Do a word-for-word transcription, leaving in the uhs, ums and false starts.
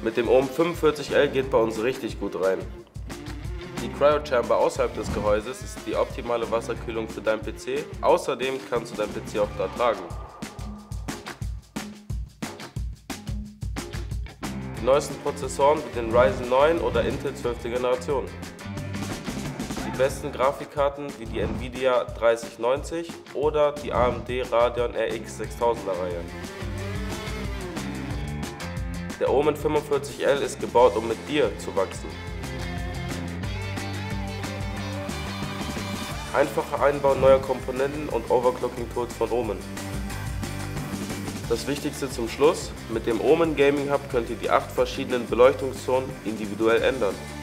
Mit dem Ohm fünfundvierzig L geht bei uns richtig gut rein. Die Cryo Chamber außerhalb des Gehäuses ist die optimale Wasserkühlung für deinen P C. Außerdem kannst du deinen P C auch da tragen. Die neuesten Prozessoren wie den Ryzen neun oder Intel zwölfte Generation. Die besten Grafikkarten wie die Nvidia dreißig neunzig oder die A M D Radeon R X sechstausender Reihe. Der Omen fünfundvierzig L ist gebaut, um mit dir zu wachsen. Einfacher Einbau neuer Komponenten und Overclocking-Tools von Omen. Das Wichtigste zum Schluss: Mit dem Omen Gaming Hub könnt ihr die acht verschiedenen Beleuchtungszonen individuell ändern.